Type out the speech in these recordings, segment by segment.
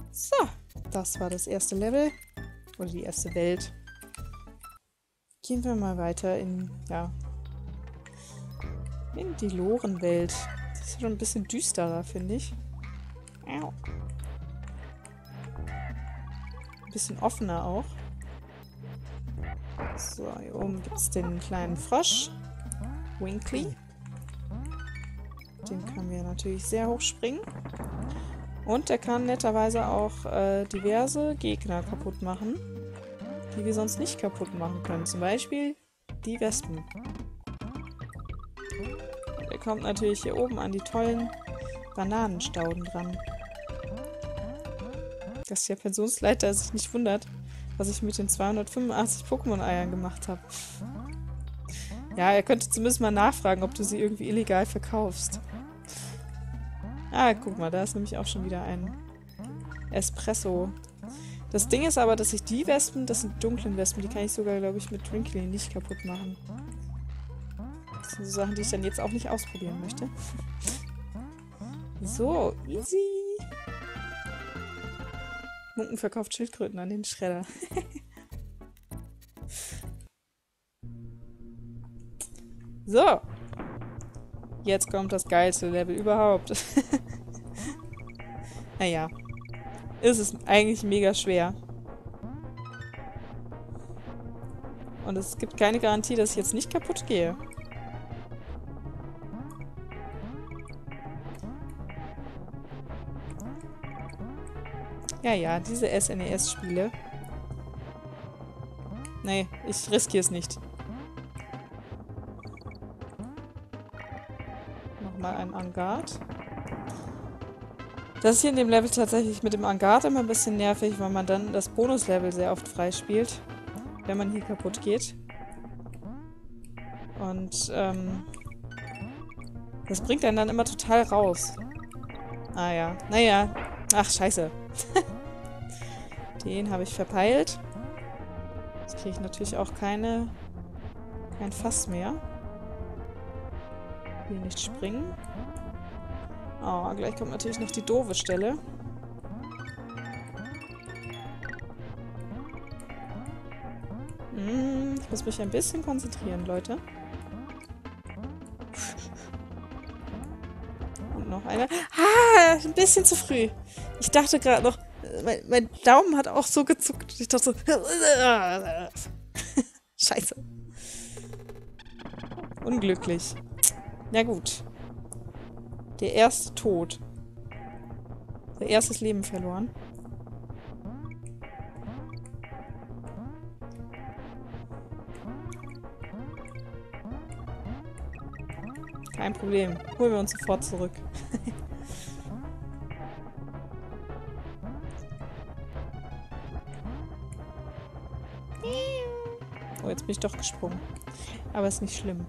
So, das war das erste Level. Oder die erste Welt. Gehen wir mal weiter in, ja, in die Lorenwelt. Das ist schon ein bisschen düsterer, finde ich. Ein bisschen offener auch. So, hier oben gibt es den kleinen Frosch. Winkly. Den können wir natürlich sehr hoch springen. Und der kann netterweise auch diverse Gegner kaputt machen, die wir sonst nicht kaputt machen können. Zum Beispiel die Wespen. Der kommt natürlich hier oben an die tollen Bananenstauden dran. Dass der Pensionsleiter sich nicht wundert, was ich mit den 285 Pokémon-Eiern gemacht habe. Ja, er könnte zumindest mal nachfragen, ob du sie irgendwie illegal verkaufst. Ah, guck mal, da ist nämlich auch schon wieder ein Espresso. Das Ding ist aber, dass ich die Wespen, das sind dunklen Wespen, die kann ich sogar, glaube ich, mit Wrinkly nicht kaputt machen. Das sind so Sachen, die ich dann jetzt auch nicht ausprobieren möchte. So, easy. Munken verkauft Schildkröten an den Schredder. So. Jetzt kommt das geilste Level überhaupt. Naja. Es ist eigentlich mega schwer. Und es gibt keine Garantie, dass ich jetzt nicht kaputt gehe. Ja, ja, diese SNES-Spiele. Nee, ich riskiere es nicht. Nochmal ein Angard. Das ist hier in dem Level tatsächlich mit dem Angard immer ein bisschen nervig, weil man dann das Bonuslevel sehr oft freispielt, wenn man hier kaputt geht. Und, das bringt einen dann immer total raus. Ah ja, naja. Ach, scheiße. Den habe ich verpeilt. Jetzt kriege ich natürlich auch kein Fass mehr. Hier nicht springen. Oh, gleich kommt natürlich noch die doofe Stelle. Ich muss mich ein bisschen konzentrieren, Leute. Und noch eine. Ah, ein bisschen zu früh. Ich dachte gerade noch, mein Daumen hat auch so gezuckt. Ich dachte so. Scheiße. Unglücklich. Na gut. Der erste Tod. Der erstes Leben verloren. Kein Problem. Holen wir uns sofort zurück. Oh, jetzt bin ich doch gesprungen. Aber ist nicht schlimm.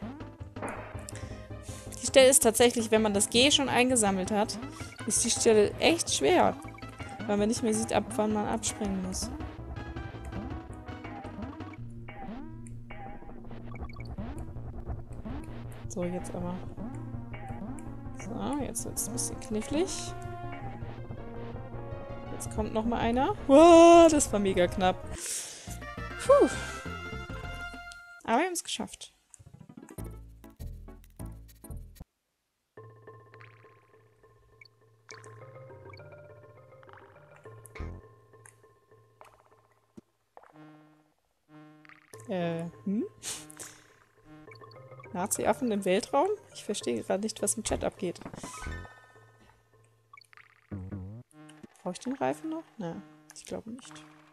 Die Stelle ist tatsächlich, wenn man das G schon eingesammelt hat, ist die Stelle echt schwer. Weil man nicht mehr sieht, ab wann man abspringen muss. So, jetzt aber. So, jetzt wird es ein bisschen knifflig. Jetzt kommt noch mal einer. Wow, das war mega knapp. Puh. Aber wir haben es geschafft. Nazi-Affen im Weltraum? Ich verstehe gerade nicht, was im Chat abgeht. Brauche ich den Reifen noch? Nein, ich glaube nicht.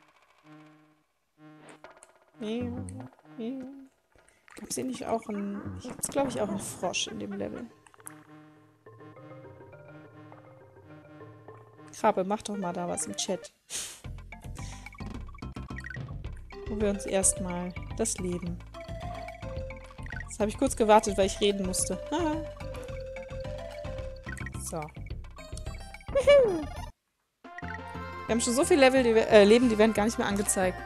Gab es hier nicht auch einen... Hier gibt es, glaube ich, auch einen Frosch in dem Level. Krabbe, mach doch mal da was im Chat. Wo wir uns erstmal das Leben. Jetzt habe ich kurz gewartet, weil ich reden musste. Haha. So. Woohoo. Wir haben schon so viele Level, Leben, die werden gar nicht mehr angezeigt.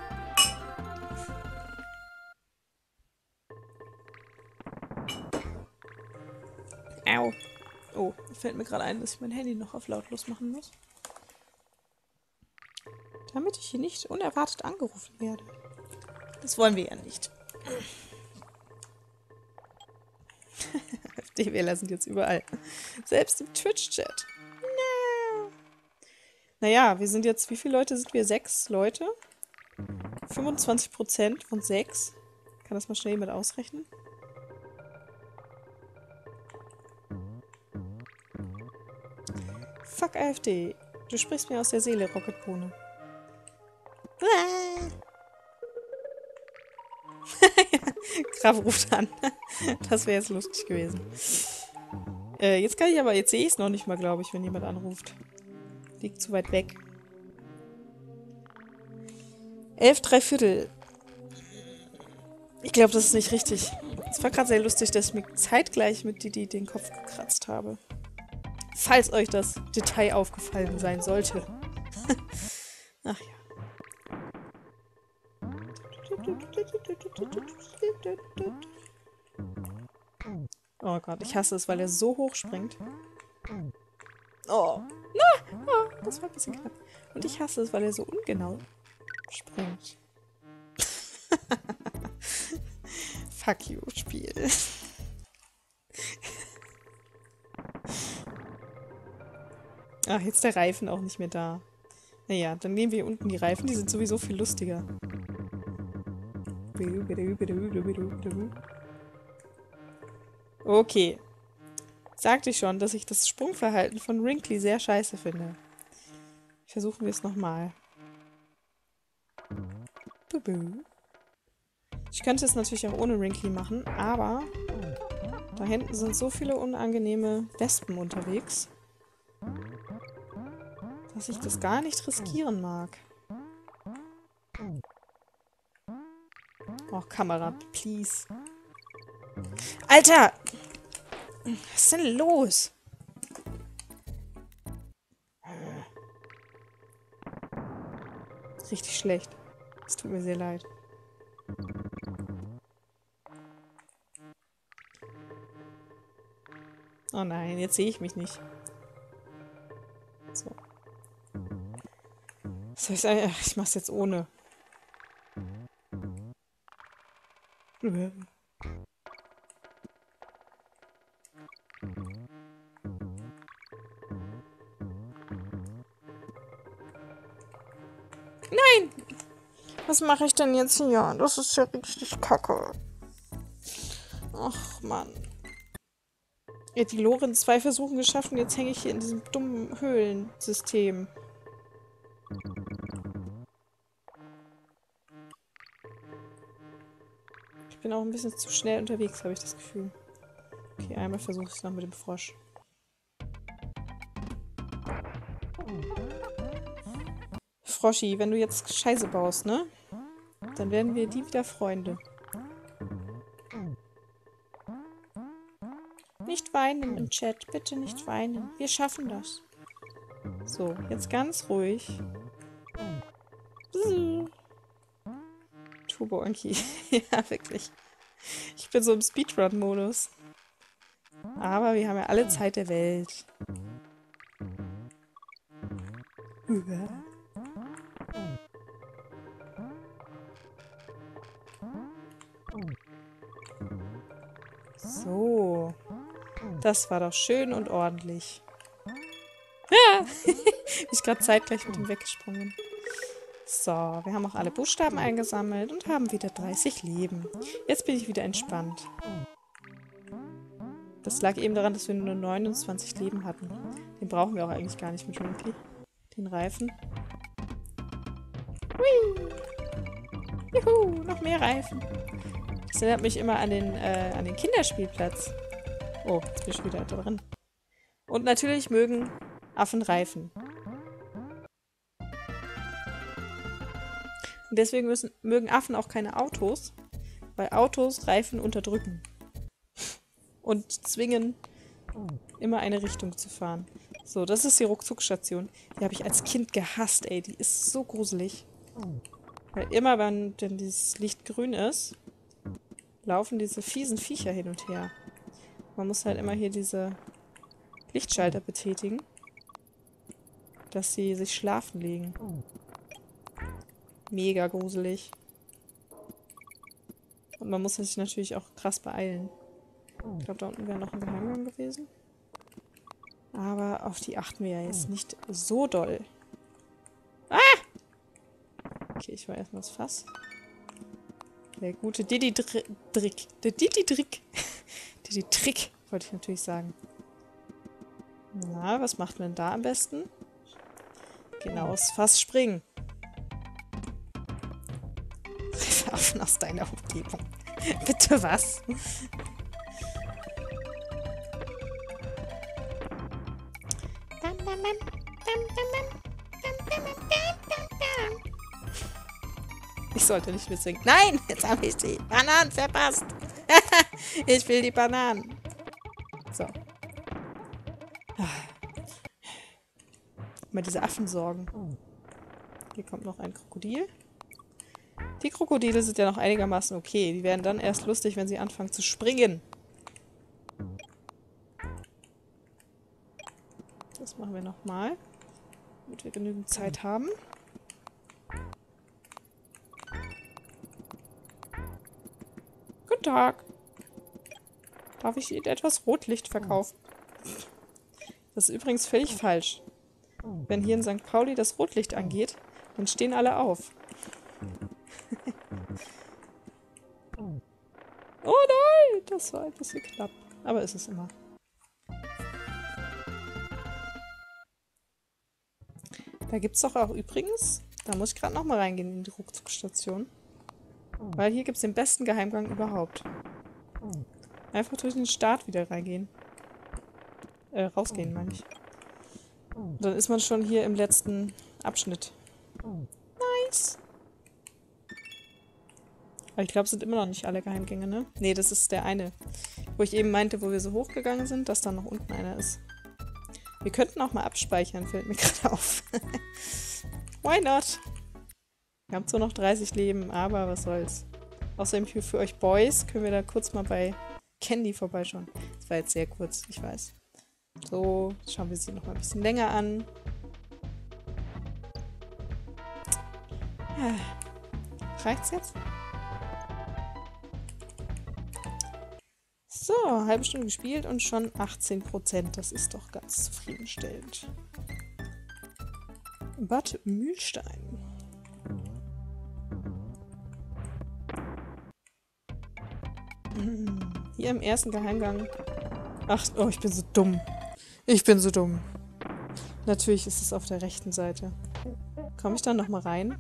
Au. Oh, fällt mir gerade ein, dass ich mein Handy noch auf lautlos machen muss. Damit ich hier nicht unerwartet angerufen werde. Das wollen wir ja nicht. FD-Wähler sind jetzt überall. Selbst im Twitch-Chat. No. Naja, wir sind jetzt, wie viele Leute sind wir? 6 Leute. 25% von 6. Kann das mal schnell jemand ausrechnen? Fuck AfD. Du sprichst mir aus der Seele, Rocketbohne. Graf ruft an. Das wäre jetzt lustig gewesen. Jetzt kann ich aber, jetzt sehe ich es noch nicht mal, glaube ich, wenn jemand anruft. Liegt zu weit weg. 11,75. Ich glaube, das ist nicht richtig. Es war gerade sehr lustig, dass ich mir zeitgleich mit Didi den Kopf gekratzt habe. Falls euch das Detail aufgefallen sein sollte. Ach ja. Oh Gott, ich hasse es, weil er so hoch springt. Oh. Na, oh, das war ein bisschen knapp. Und ich hasse es, weil er so ungenau springt. Fuck you, Spiel. Ach, jetzt der Reifen auch nicht mehr da. Naja, dann nehmen wir unten die Reifen, die sind sowieso viel lustiger. Okay. Sagte ich schon, dass ich das Sprungverhalten von Wrinkly sehr scheiße finde. Versuchen wir es nochmal. Ich könnte es natürlich auch ohne Wrinkly machen, aber da hinten sind so viele unangenehme Wespen unterwegs, dass ich das gar nicht riskieren mag. Oh, Kamera, please. Alter! Was ist denn los? Richtig schlecht. Es tut mir sehr leid. Oh nein, jetzt sehe ich mich nicht. So. Was soll ich sagen? Ach, ich mach's jetzt ohne. Nein! Was mache ich denn jetzt hier? Das ist ja richtig kacke. Ach, Mann. Ja, die Lore in 2 Versuchen geschafft und jetzt hänge ich hier in diesem dummen Höhlensystem. Ich bin auch ein bisschen zu schnell unterwegs, habe ich das Gefühl. Okay, einmal versuche ich es noch mit dem Frosch. Froschi, wenn du jetzt Scheiße baust, ne? Dann werden wir die wieder Freunde. Nicht weinen im Chat, bitte nicht weinen. Wir schaffen das. So, jetzt ganz ruhig. Turbo Anki. Ja, wirklich. Ich bin so im Speedrun-Modus. Aber wir haben ja alle Zeit der Welt. So. Das war doch schön und ordentlich. Ja! Ich gerade zeitgleich mit ihm weggesprungen bin. So, wir haben auch alle Buchstaben eingesammelt und haben wieder 30 Leben. Jetzt bin ich wieder entspannt. Das lag eben daran, dass wir nur 29 Leben hatten. Den brauchen wir auch eigentlich gar nicht mit Wrinkly. Den Reifen. Hui! Juhu, noch mehr Reifen. Das erinnert mich immer an den Kinderspielplatz. Oh, jetzt bin ich wieder drin. Und natürlich mögen Affen Reifen. Und deswegen mögen Affen auch keine Autos, weil Autos Reifen unterdrücken. Und zwingen, immer eine Richtung zu fahren. So, das ist die Ruckzuckstation. Die habe ich als Kind gehasst, ey. Die ist so gruselig. Weil immer, wenn denn dieses Licht grün ist, laufen diese fiesen Viecher hin und her. Man muss halt immer hier diese Lichtschalter betätigen, dass sie sich schlafen legen. Mega gruselig. Und man muss sich natürlich auch krass beeilen. Ich glaube, da unten wäre noch ein Geheimgang gewesen. Aber auf die achten wir ja jetzt nicht so doll. Ah! Okay, ich war erstmal das Fass. Der gute Didi-Trick. Der Didi-Trick. Didi-Trick, wollte ich natürlich sagen. Na, was macht man da am besten? Genau, aufs Fass springen. Affen aus deiner Umgebung. Bitte was? Ich sollte nicht mitsingen. Nein, jetzt habe ich die Bananen verpasst. Ich will die Bananen. So. Mal diese Affen sorgen. Hier kommt noch ein Krokodil. Die Krokodile sind ja noch einigermaßen okay. Die werden dann erst lustig, wenn sie anfangen zu springen. Das machen wir nochmal, damit wir genügend Zeit haben. Guten Tag. Darf ich Ihnen etwas Rotlicht verkaufen? Das ist übrigens völlig falsch. Wenn hier in St. Pauli das Rotlicht angeht, dann stehen alle auf. Oh nein, das war ein bisschen knapp. Aber ist es immer. Da gibt es doch auch übrigens, da muss ich gerade nochmal reingehen in die Ruckzuckstation. Weil hier gibt es den besten Geheimgang überhaupt. Einfach durch den Start wieder reingehen. Rausgehen, meine ich. Und dann ist man schon hier im letzten Abschnitt. Nice! Aber ich glaube, es sind immer noch nicht alle Geheimgänge, ne? Nee, das ist der eine. Wo ich eben meinte, wo wir so hochgegangen sind, dass da noch unten einer ist. Wir könnten auch mal abspeichern, fällt mir gerade auf. Why not? Wir haben zwar noch 30 Leben, aber was soll's. Außerdem für euch Boys können wir da kurz mal bei Candy vorbeischauen. Das war jetzt sehr kurz, ich weiß. So, schauen wir sie noch mal ein bisschen länger an. Reicht's jetzt? So, halbe Stunde gespielt und schon 18%. Das ist doch ganz zufriedenstellend. Bad Mühlstein. Hier im ersten Geheimgang. Ach, oh, ich bin so dumm. Ich bin so dumm. Natürlich ist es auf der rechten Seite. Komme ich dann nochmal rein?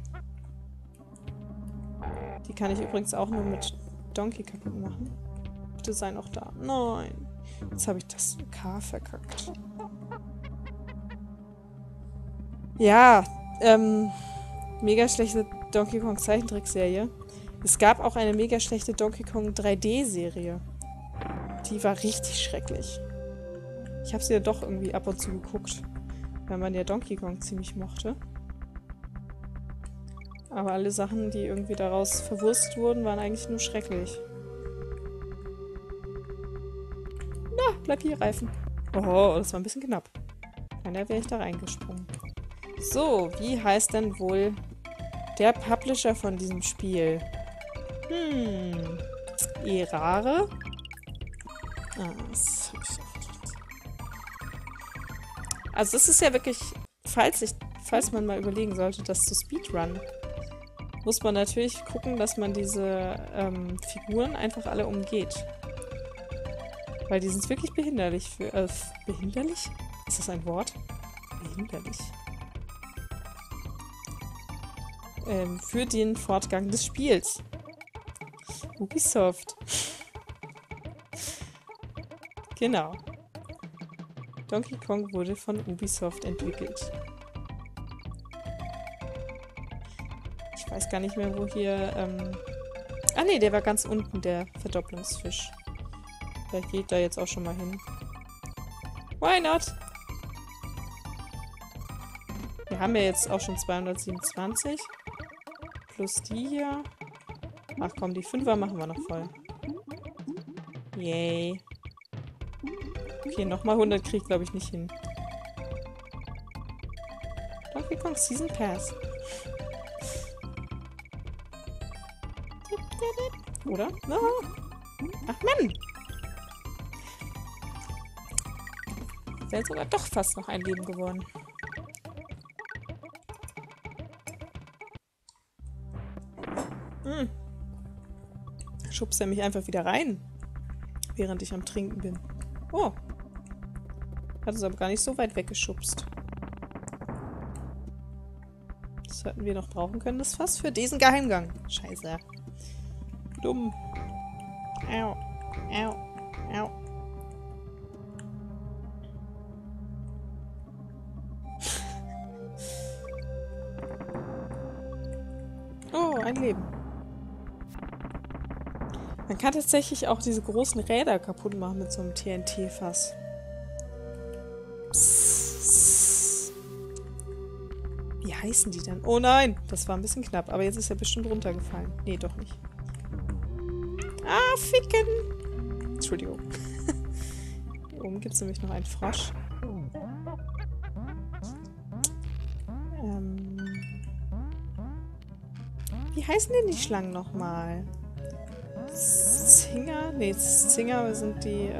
Die kann ich übrigens auch nur mit Donkey kaputt machen. Bitte sei noch da. Nein. Jetzt habe ich das K verkackt. Ja, mega schlechte Donkey Kong Zeichentrickserie. Es gab auch eine mega schlechte Donkey Kong 3D-Serie. Die war richtig schrecklich. Ich habe sie ja doch irgendwie ab und zu geguckt, weil man ja Donkey Kong ziemlich mochte. Aber alle Sachen, die irgendwie daraus verwurstet wurden, waren eigentlich nur schrecklich. Na, bleib hier, Reifen. Oh, das war ein bisschen knapp. Keiner wäre ich da reingesprungen. So, wie heißt denn wohl der Publisher von diesem Spiel? Erare? Ah, das hab ich auch gedacht. Also das ist ja wirklich, falls man mal überlegen sollte, das zu Speedrun, muss man natürlich gucken, dass man diese Figuren einfach alle umgeht. Weil die sind wirklich behinderlich für... behinderlich? Ist das ein Wort? Behinderlich. Für den Fortgang des Spiels. Ubisoft. Genau. Donkey Kong wurde von Ubisoft entwickelt. Ich weiß gar nicht mehr, wo hier... Ah ne, der war ganz unten, der Verdopplungsfisch. Vielleicht geht da jetzt auch schon mal hin. Why not? Wir haben ja jetzt auch schon 227. Plus die hier. Ach komm, die 5er machen wir noch voll. Yay. Okay, nochmal 100 krieg ich glaube ich nicht hin. Donkey Kong Season Pass. Oder? No. Ach Mann! Wäre sogar doch fast noch ein Leben geworden. Schubst er mich einfach wieder rein, während ich am Trinken bin. Oh. Hat es aber gar nicht so weit weggeschubst. Das hätten wir noch brauchen können, das Fass für diesen Geheimgang. Scheiße. Dumm. Au. Au. Au. Oh, ein Leben. Man kann tatsächlich auch diese großen Räder kaputt machen mit so einem TNT-Fass. Wie heißen die denn? Oh nein, das war ein bisschen knapp. Aber jetzt ist er bestimmt runtergefallen. Nee, doch nicht. Ah, ficken! Entschuldigung. Hier oben gibt es nämlich noch einen Frosch. Wie heißen denn die Schlangen nochmal? Zinger? Nee, Zinger sind die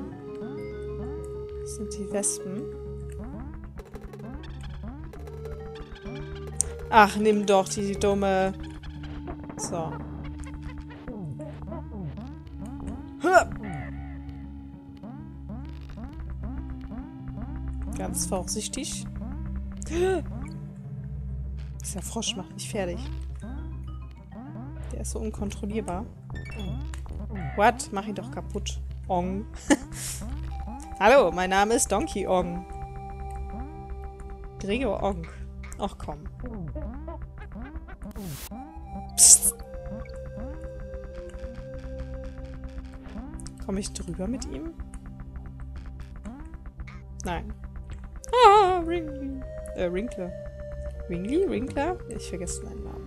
Wespen. Ach, nimm doch die dumme... So. Ganz vorsichtig. Dieser Frosch macht mich fertig. Der ist so unkontrollierbar. What? Mach ihn doch kaputt. Ong. Hallo, mein Name ist Donkey Ong. Gregor Ong. Ach komm. Psst. Komme ich drüber mit ihm? Nein. Ah, Ringly. Rinkler. Ringly? Rinkler? Ich vergesse seinen Namen.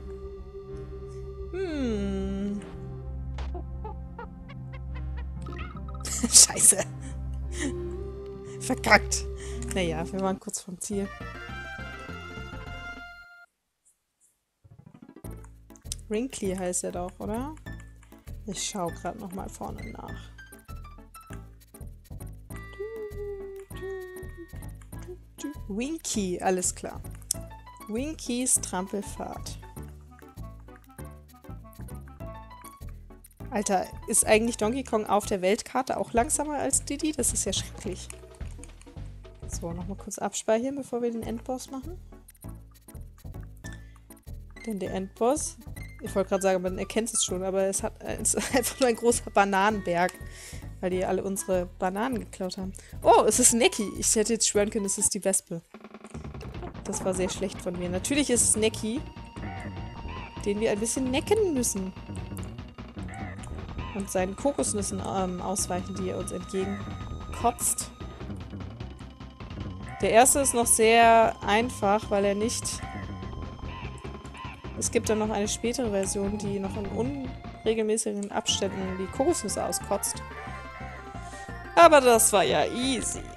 Scheiße. Verkackt. Naja, wir waren kurz vom Ziel. Wrinkly heißt er doch, oder? Ich schaue gerade nochmal vorne nach. Winky, alles klar. Winkys Trampelfahrt. Alter, ist eigentlich Donkey Kong auf der Weltkarte auch langsamer als Diddy? Das ist ja schrecklich. So, nochmal kurz abspeichern, bevor wir den Endboss machen. Denn der Endboss, ich wollte gerade sagen, man erkennt es schon, aber es ist einfach nur ein großer Bananenberg, weil die alle unsere Bananen geklaut haben. Oh, es ist Necky. Ich hätte jetzt schwören können, es ist die Wespe. Das war sehr schlecht von mir. Natürlich ist es Necky, den wir ein bisschen necken müssen. Und seinen Kokosnüssen ausweichen, die er uns entgegenkotzt. Der erste ist noch sehr einfach, weil er nicht... Es gibt dann noch eine spätere Version, die noch in unregelmäßigen Abständen die Kokosnüsse auskotzt. Aber das war ja easy.